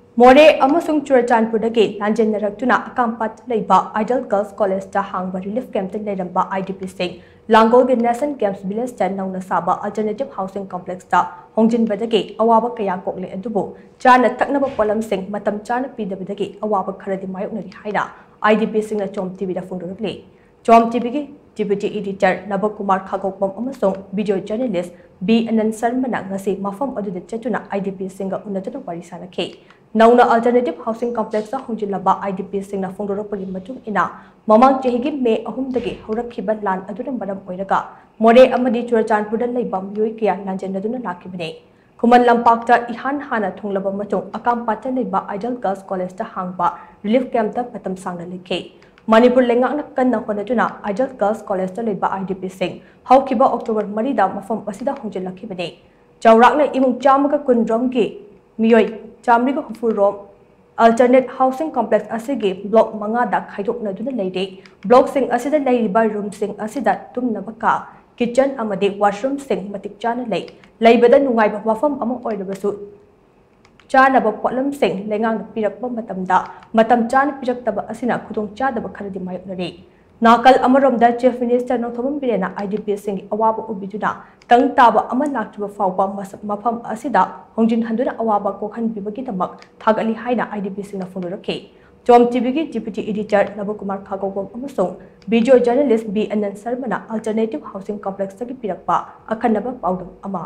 मोरे अमसुंग चुरचानपुरदगी लांजेनरक्तुना अकांपात लेबा idol girls college ता हांगबा रिलीफ कैंप लेरंबा IDP सिंह लांगोलगे नेशन कैंप्स विलेज ता नौना साबा अल्टरनेटिव हाउसिंग कॉम्प्लेक्स ता होंजिनबदगी अवाबा कया कोकले अदुबो चाना तकनबा पोलम सिंह मतम चाना पीदबदगी अवाबा खरदि मायोकनरि हाइना IDP सिंह चोम टीवी फुंडोरकले चोम टीवी की deputy editor Nabakumar Khagokpam अमसुंग video journalist B Anant Sharma ngasi mafam aduda chatuna IDP singa unatuna wari sanakhe nauna alternative housing complex honjilaba IDP singna fongdorapagi matung ina mamang chehigi me ahumdagi horakhiba lan aduna maram oiraga more amadi churachanpurda leiba myoi kya lanjendaduna lakibane kuman lampakta ihan hana thunglaba matung akampata leiba idol girls college ta hangba relief camp ta patam sangna likhe Manipur lengak na kan na honatuna Idol Girls College ta leiba IDP Singh haukiba October 3 da mafam asida honjilakibane chawrakna imung chamaga kunrom gi miyoi chamri ko hufurom alternate housing complex asigi block manga da khaidokna duna leide block sing asida leiba room sing asida tumnaba ka kitchen amade washroom sing matik chana leibada nungai ba mafam among oirabasu चानब पोलम सिंह लेंगांग पिरक्प मतम चान पिरक्तब असिना खुदों चादब खरदि मायोकनरे नाकल अमरोमदा चीफ मिनिस्टर नोथोबम बिरेना IDP सिंह अवाब उबिजुना तंग ताब अमन लाक्तब फावबा मफम असिदा होंजिन हंदुना अवाब कोखन बिबगी दमक थागली हाइना IDP सिंह फुंदुरखे चोम टीवी की डिप्यूटी एडिटर नबकुमार खागोगम अमसुंग video journalist B Anant Sharma alternative housing complex तगी पिरक्पा अखनब पाउदम अमा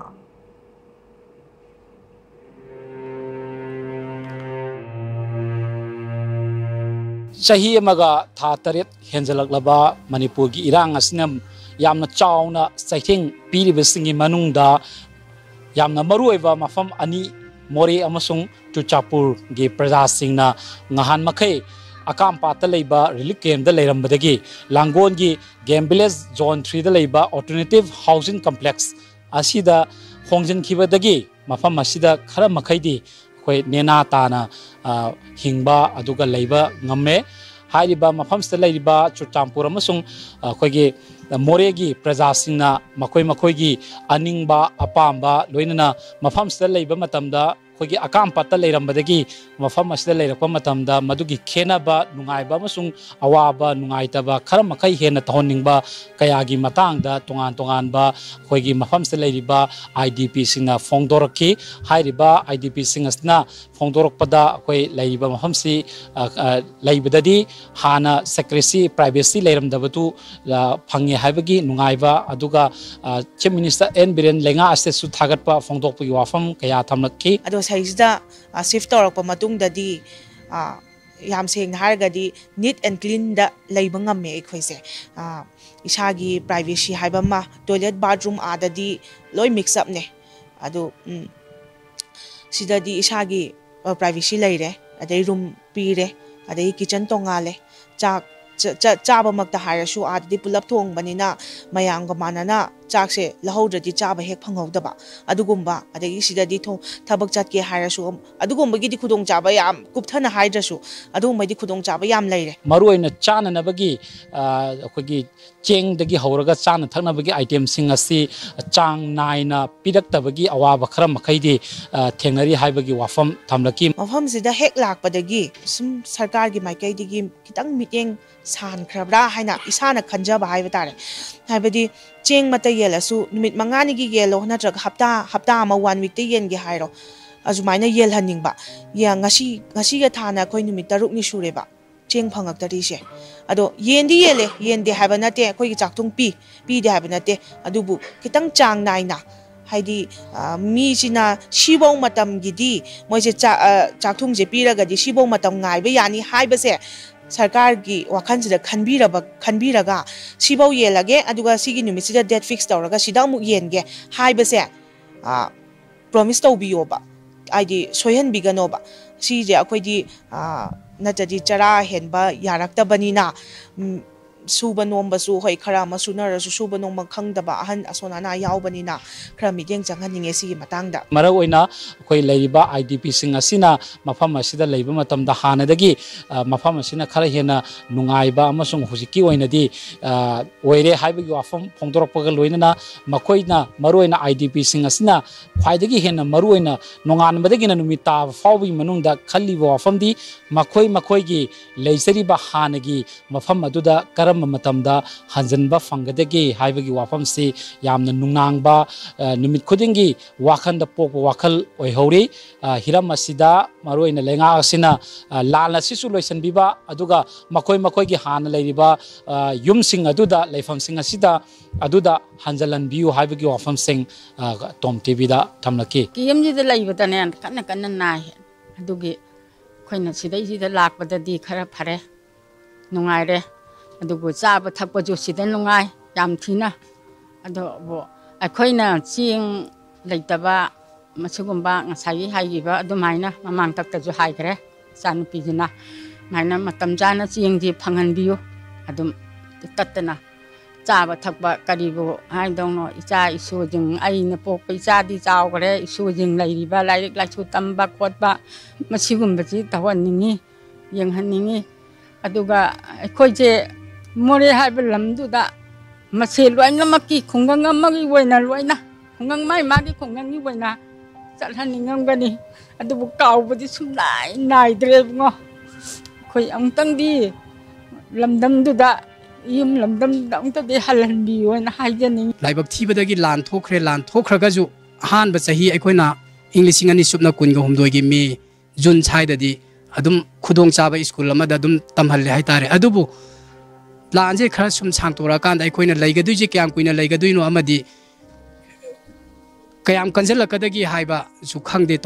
Sahi amaga tha taret henjalakaba Manipur gi irang asinam yamna chawna saithing piribasingi manungda yamna maruiba mafam ani More amasung Chuchapur gi praja singna ngahan makai akam pata leiba relief camp da leirambadagi Langon gi game village zone 3 da leiba alternative housing complex asida hongjin khibadagi mafam asida khara makai di koi nena tana hingba aduga leiba ngamme hairiba mafamsta leiba Churchampur amasung koigi Moregi praja singna makoi gi aningba apamba loinana mafamsta leiba matamda koigi akam patta leirambadagi mafam asida leirakwa matamda madugi khenaba nungaiba amasung awaba nungaitaba khara makai hena tahonningba kayagi matangda tongan ba koigi mafamsta leiriba IDP singna fongdoraki hairiba IDP singasna fongdorokpada koi leiba mafamsi leibadadi hana secrecy privacy leiramdabatu phangi haibagi nungaiba aduga chief minister N Biren lenga aste su thagatpa fongdokpagi wafam kaya thamlakki ado saisda shift tawrakpa matungdadi yam seng hargadi neat and clean da leiba ngamme ekhoise isagi privacy haiba ma toilet bathroom adadi loi mix up ne ado sidadi isagi privacy leire adai room pire adai kitchen tongale chak chaba makta harasu adadi pulap thong banina mayamga manana chakse lahaudradi chaba hek phanghaudaba adugumba adagi sidadi thong thabak chatke harasu adugumba gi di khudong chaba yam kupthana haidrasu adugumba di khudong chaba yam leire maruina chana nabagi akogi cheng dagi hauraga chana thaknabagi item sing asi chang naina piraktabagi awaba khara makhaidi thengnari haibagi wafam thamlaki mafam sida hek lakpadagi sum sarkar gi maikai digi kitang miteng san khrabra haina isana khanjaba haiba tare haibadi cheng mata yelasu numit mangani gi yelo natrak hapta ama 1 week te yen gi hairo azumaina yel haningba ya ngasi ga thana koi numit taruk ni sureba cheng phangak tari se ado yendi yele yende haiba nate koi gi chaktung pi de haiba nate adubu kitang chang naina haidi mi sina shibong matam gidi moise chaktung je piraga di shibong matam ngai ba yani haiba se sarkar gi wakhan sida khanbiraga sibau yelage aduga sigi numit sida date fix tawraga sida mu yenge haiba se promise to biyoba aidi soyan biganoba si je akoi di natadi chara henba yarakta banina suba nombasu hoi khara ma sunarasu suba nomba khangdaba ahan asonana yaubani na khara mityeng changhaninge sigi matangda mara oina khoi leiba IDP sing asina mafam asida leiba matamda hanadagi mafam asina khara hena nungaiba amasung hujiki oina di oire haibagi wafam phongdorokpaga loinana makoina maroina IDP sing asina khwaidagi hena maroina nonganbadagi na numita fawbi manungda khalliba wafam di makoi gi leisariba hanagi mafam aduda karam matamda hanjanba fangadagi haibagi wafam si yamna nungnangba numit khudingi wakhanda pokwa wakhal oihori hiram asida maroina lenga asina lala sisu loisanbiba aduga makoi gi hana leiriba yumsing aduda leifam sing asida aduda hanjalan biu haibagi wafam sing tom tv da thamlaki kiyamji da leibadane kanna nai adugi khoina sidai sida lakpadadi khara phare nungaire adugo chaba thakpa jo sida nungai yam thina ado bo akhoina ching leitaba masugumba ngasai haigiba adumaina mamang takta jo haigre san pijina maina matam jana ching di phangan biu adum tattana chaba thakba karibo hai dongno icha isu jing aina pok icha di chaw gre isu jing leiriba lairik laichu tamba khotba masugumba ji tawaningi yenghaningi aduga khoije more haiba lamduda masel loina makki khungang amagi woina loina khungang mai magi khungang ni woina chalhaningam gani adubu kaubudi sumnai naidre ngo khoi amtang di lamdam duda yum lamdam dang ta de halan bi woina haijani laibak thibadagi lan thokhrega ju han ba chahi aikoina english ngani supna kunga humdoi gi me jun chaidadi adum khudong chaba school amada adum tamhalle haitare adubu lanje khara sum changtora kan dai koina leigadui je kyam kuina leigadui no amadi kayam kanjala kadagi haiba su khangde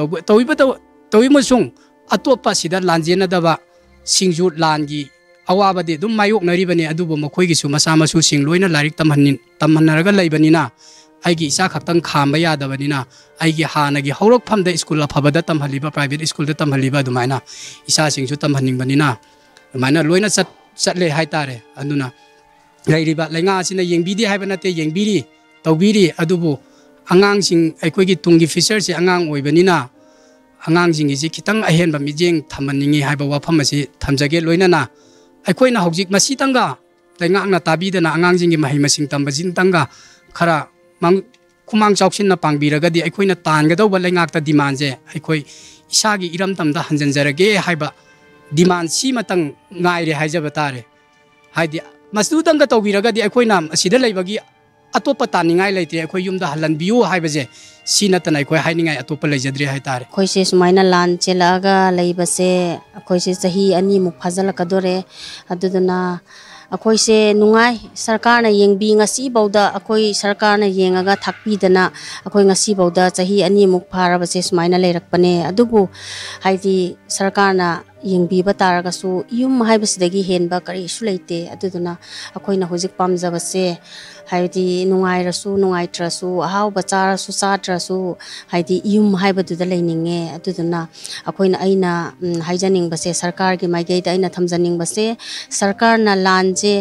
towi masung atopa sida lanjena daba singju langi awa bade dum mayok nari bani adubo makoi gi su masa masu singloina larik tamhanaraga leibani na aigi isa khaktang khamba ya dabani na aigi hanagi horok phamda school phabada tamhaliba private school da tamhaliba dumaina isa singju tamhaning bani na dumaina loina chatle haitare aduna leiriba lenga sina yengbidi haibana te yengbiri tawbiri adubo angang sing aikogi tungi feature se angang oibanina angang sing ji kitang ahen ba mijeng thamaningi haiba wafam asi thamjage loina na aikoina hojik masi tanga lenga na tabidana angang sing gi mahai masing tambajin tanga khara mang kumang chawksin na pangbiraga di aikoina tanga do ba lenga ta demand je aikoi isagi iram tamda hanjanjarage haiba demand si matang ngaire haijaba tare haidi mastu tanga tawbiraga di aikoina asida leibagi atopa taningai leite akhoi yumda halan biu haibaje sina tanai khoi hainingai atopa leijadri haitare khoi se sumaina lan chelaga leibase akhoi se chahi ani muk phajala kadore aduduna akhoi se nungai sarkar na yengbi ngasi bauda akhoi sarkar na yengaga thakpi dana akhoi ngasi bauda chahi ani muk pharabase sumaina leirakpane adubu haidi sarkar na yengbi bataraga su yum haibasidagi henba kari su leite aduduna akhoi na hojik pamjabase haidi nungai rasu nungai trasu ahau bachara su sa trasu haidi yum haibaduda leininge aduduna akhoi na aina haijaning base sarkar gi maigei da aina thamjaning base sarkar na lanje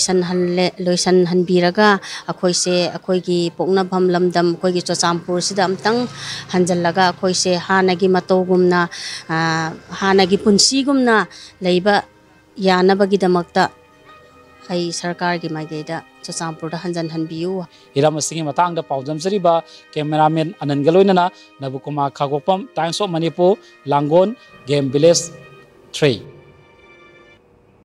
loisan hanbiraga akhoi se akhoi gi pokna bham lamdam akhoi gi chochampur sida amtang hanjallaga akhoi se hanagi matogumna hanagi punsigumna leiba yanabagi damakta ai sarkar gi maigeda chochampur da hanjan hanbiu hiram asingi matang da paujam jariba cameraman anan galoinana nabukuma khagopam Times of Manipur Langon Game Village 3